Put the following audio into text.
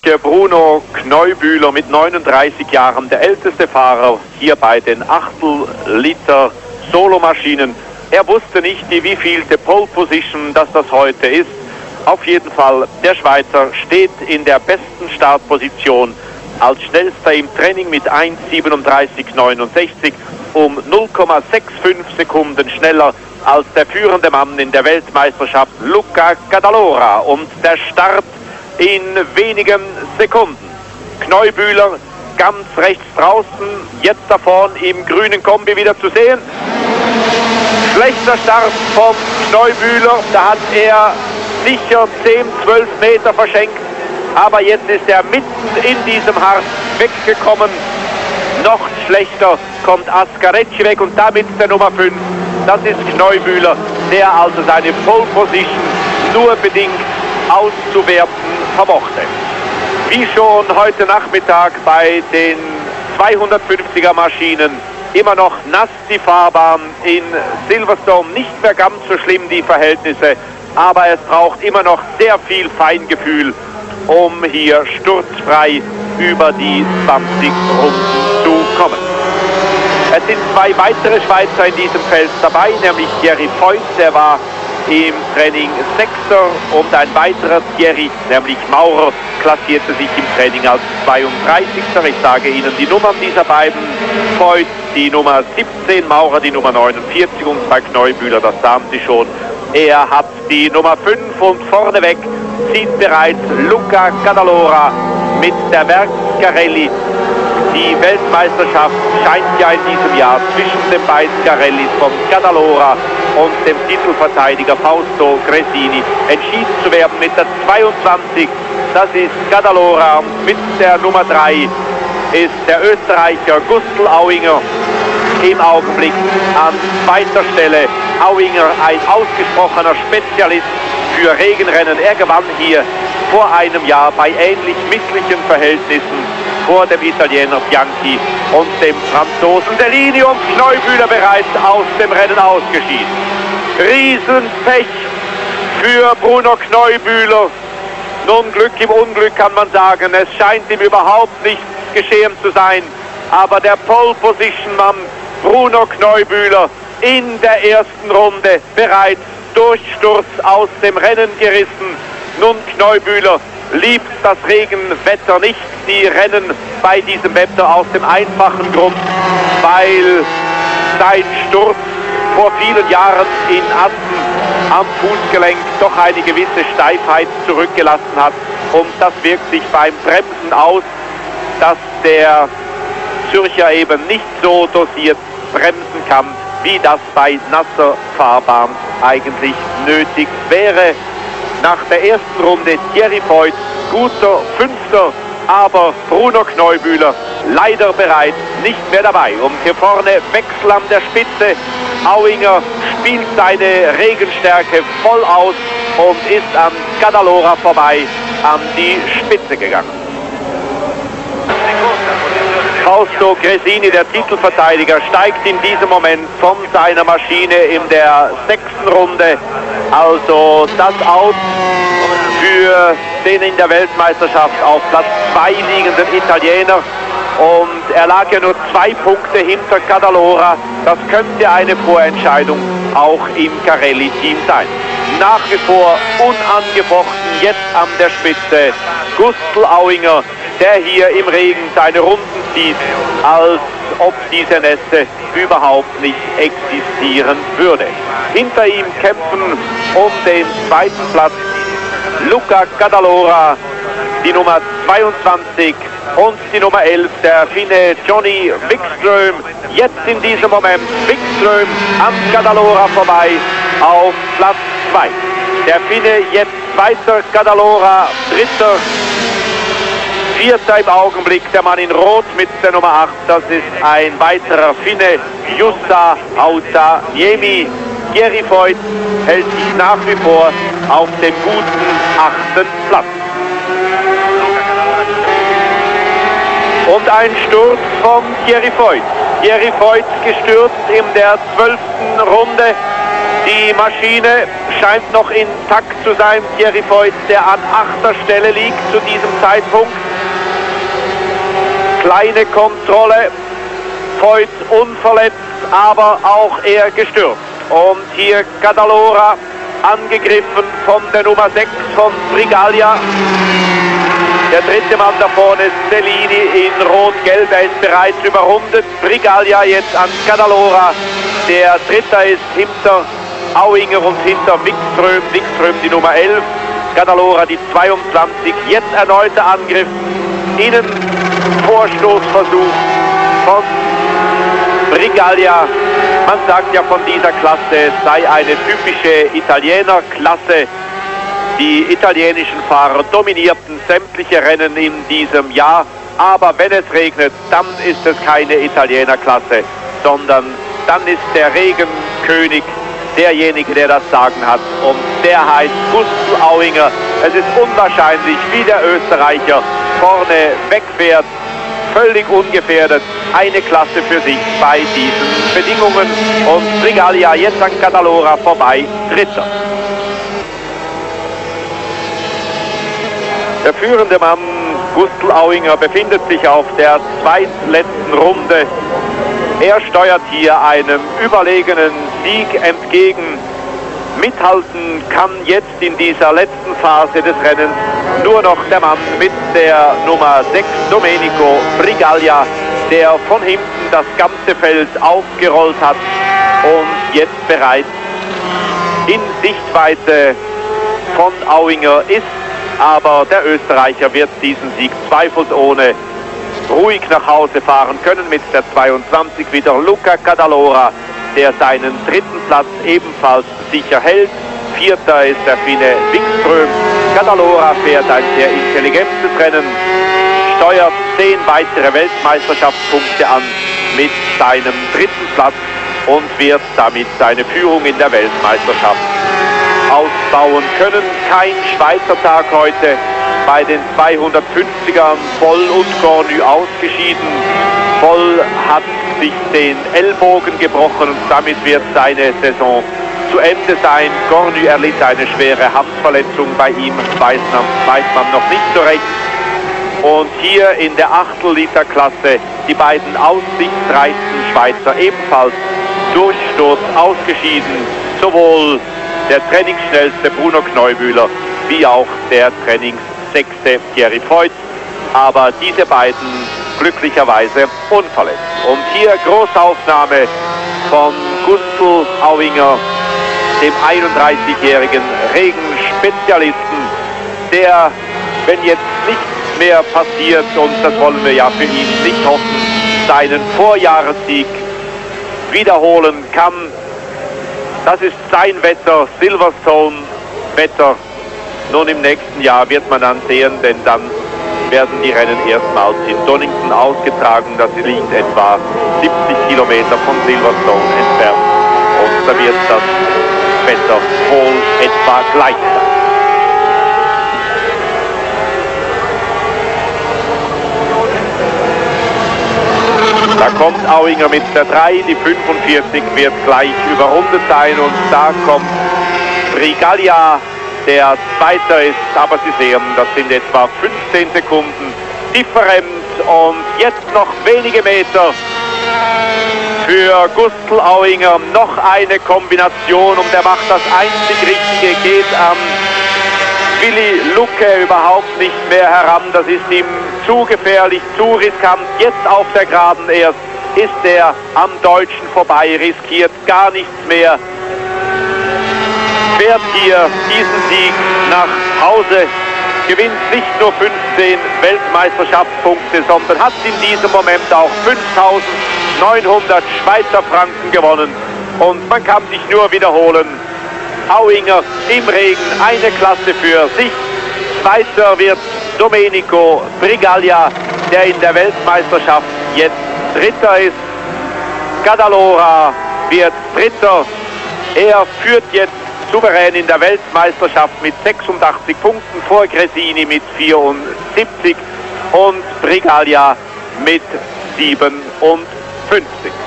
Bruno Kneubühler mit 39 Jahren, der älteste Fahrer hier bei den Achtel-Liter Solomaschinen. Er wusste nicht, die wievielte Pole Position das heute ist. Auf jeden Fall, der Schweizer steht in der besten Startposition als schnellster im Training mit 1:37,69, um 0,65 Sekunden schneller als der führende Mann in der Weltmeisterschaft, Luca Cadalora. Und der Start in wenigen Sekunden. Kneubühler ganz rechts draußen, jetzt da vorne im grünen Kombi wieder zu sehen. Schlechter Start vom Kneubühler, da hat er sicher 10-12 Meter verschenkt, aber jetzt ist er mitten in diesem Harz weggekommen. Noch schlechter kommt Ascarecci weg und damit der Nummer 5. Das ist Kneubühler, der also seine Pole Position nur bedingt auszuwerten vermochte. Wie schon heute Nachmittag bei den 250er Maschinen, immer noch nass die Fahrbahn in Silverstone, nicht mehr ganz so schlimm die Verhältnisse, aber es braucht immer noch sehr viel Feingefühl, um hier sturzfrei über die 20 Runden zu kommen. Es sind zwei weitere Schweizer in diesem Feld dabei, nämlich Thierry Foyt, der war im Training Sechster, und ein weiterer Thierry, nämlich Maurer, klassierte sich im Training als 32. Ich sage Ihnen die Nummern dieser beiden: Foyt die Nummer 17, Maurer die Nummer 49, und bei Kneubühler, das sahen Sie schon, er hat die Nummer 5, und vorneweg zieht bereits Luca Cadalora mit der Werksgarelli. Die Weltmeisterschaft scheint ja in diesem Jahr zwischen den beiden Garellis von Cadalora und dem Titelverteidiger Fausto Gresini entschieden zu werden. Mit der 22, das ist Cadalora, mit der Nummer 3 ist der Österreicher Gustl Auinger im Augenblick an zweiter Stelle. Auinger, ein ausgesprochener Spezialist für Regenrennen. Er gewann hier vor einem Jahr bei ähnlich misslichen Verhältnissen vor dem Italiener Bianchi und dem Franzosen Dellini, und Kneubühler bereits aus dem Rennen ausgeschieden. Riesenpech für Bruno Kneubühler. Nun, Glück im Unglück kann man sagen. Es scheint ihm überhaupt nichts geschehen zu sein. Aber der Pole-Position-Mann Bruno Kneubühler in der ersten Runde bereits durch Sturz aus dem Rennen gerissen. Nun, Kneubühler liebt das Regenwetter nicht, die Rennen bei diesem Wetter, aus dem einfachen Grund, weil sein Sturz vor vielen Jahren in Assen am Fußgelenk doch eine gewisse Steifheit zurückgelassen hat, und das wirkt sich beim Bremsen aus, dass der Zürcher eben nicht so dosiert bremsen kann, wie das bei nasser Fahrbahn eigentlich nötig wäre. Nach der ersten Runde Thierry Foyt, guter Fünfter, aber Bruno Kneubühler leider bereits nicht mehr dabei. Und hier vorne Wechsel an der Spitze. Auinger spielt seine Regenstärke voll aus und ist an Cadalora vorbei an die Spitze gegangen. Fausto Gresini, der Titelverteidiger, steigt in diesem Moment von seiner Maschine in der 6. Runde. Also das Out für den in der Weltmeisterschaft auf Platz 2 liegenden Italiener. Und er lag ja nur 2 Punkte hinter Cadalora. Das könnte eine Vorentscheidung auch im Carelli-Team sein. Nach wie vor unangefochten jetzt an der Spitze Gustl Auinger, der hier im Regen seine Runden zieht, als ob diese Nässe überhaupt nicht existieren würde. Hinter ihm kämpfen um den zweiten Platz Luca Cadalora, die Nummer 22, und die Nummer 11, der Finne Johnny Wikström. Jetzt in diesem Moment Wikström an Cadalora vorbei auf Platz 2. Der Finne jetzt zweiter, Cadalora dritter. Vierter im Augenblick der Mann in Rot mit der Nummer 8. Das ist ein weiterer Finne, Jussa Hautaniemi. Thierry Foyt hält sich nach wie vor auf dem guten 8. Platz. Und ein Sturz von Thierry Foyt. Thierry Foyt gestürzt in der 12. Runde. Die Maschine scheint noch intakt zu sein. Thierry Voigt, der an 8. Stelle liegt zu diesem Zeitpunkt. Kleine Kontrolle. Voigt unverletzt, aber auch er gestürzt. Und hier Cadalora angegriffen von der Nummer 6 von Brigaglia. Der dritte Mann da vorne ist Cellini in Rot-Gelb. Er ist bereits überrundet. Brigaglia jetzt an Cadalora. Der dritte ist hinter Auinger und hinter Wikström. Wikström die Nummer 11. Cadalora die 22. Jetzt erneuter Angriff. Innenvorstoßversuch von Brigaglia. Man sagt ja von dieser Klasse, es sei eine typische Italienerklasse. Die italienischen Fahrer dominierten sämtliche Rennen in diesem Jahr. Aber wenn es regnet, dann ist es keine Italienerklasse, sondern dann ist der Regenkönig derjenige, der das Sagen hat. Und der heißt Gustl Auinger. Es ist unwahrscheinlich, wie der Österreicher vorne wegfährt. Völlig ungefährdet, eine Klasse für sich bei diesen Bedingungen. Und Brigaglia jetzt an Cadalora vorbei, Dritter. Der führende Mann, Gustl Auinger, befindet sich auf der zweitletzten Runde. Er steuert hier einem überlegenen Sieg entgegen. Mithalten kann jetzt in dieser letzten Phase des Rennens nur noch der Mann mit der Nummer 6, Domenico Brigaglia, der von hinten das ganze Feld aufgerollt hat und jetzt bereits in Sichtweite von Auinger ist. Aber der Österreicher wird diesen Sieg zweifelsohne ruhig nach Hause fahren können. Mit der 22 wieder Luca Cadalora, der seinen dritten Platz ebenfalls sicher hält. Vierter ist der Finne Wikström. Cadalora fährt ein sehr intelligentes Rennen, steuert 10 weitere Weltmeisterschaftspunkte an mit seinem dritten Platz und wird damit seine Führung in der Weltmeisterschaft ausbauen können. Kein Schweizer Tag heute. Bei den 250ern Voll und Cornu ausgeschieden. Voll hat sich den Ellbogen gebrochen und damit wird seine Saison zu Ende sein. Cornu erlitt eine schwere Handverletzung. Bei ihm weiß man noch nicht so recht. Und hier in der 8-Liter-Klasse die beiden aussichtsreichsten Schweizer ebenfalls Durchsturz ausgeschieden. Sowohl der trainingsschnellste Bruno Kneubühler wie auch der trainingssechste Thierry Voigt. Aber diese beiden glücklicherweise unverletzt. Und hier Großaufnahme von Gustl Auinger, dem 31-jährigen Regenspezialisten, der, wenn jetzt nichts mehr passiert, und das wollen wir ja für ihn nicht hoffen, seinen Vorjahressieg wiederholen kann. Das ist sein Wetter, Silverstone-Wetter. Nun im nächsten Jahr wird man dann sehen, denn dann werden die Rennen erstmals in Donington ausgetragen. Das liegt etwa 70 Kilometer von Silverstone entfernt. Und da wird das Wetter wohl etwa gleich sein. Da kommt Auinger mit der 3, die 45 wird gleich überrundet sein und da kommt Brigaglia, der Zweiter ist, aber Sie sehen, das sind etwa 15 Sekunden Differenz und jetzt noch wenige Meter für Gustl Auinger, noch eine Kombination und er macht das einzig Richtige, geht an Willi Lucke überhaupt nicht mehr heran, das ist ihm zu gefährlich, zu riskant. Jetzt auf der Geraden erst ist er am Deutschen vorbei, riskiert gar nichts mehr. Fährt hier diesen Sieg nach Hause, gewinnt nicht nur 15 Weltmeisterschaftspunkte, sondern hat in diesem Moment auch 5.900 Schweizer Franken gewonnen. Und man kann sich nur wiederholen, Auinger im Regen, eine Klasse für sich. Zweiter wird Domenico Brigaglia, der in der Weltmeisterschaft jetzt Dritter ist. Cadalora wird Dritter. Er führt jetzt souverän in der Weltmeisterschaft mit 86 Punkten vor Gresini mit 74 und Brigaglia mit 57.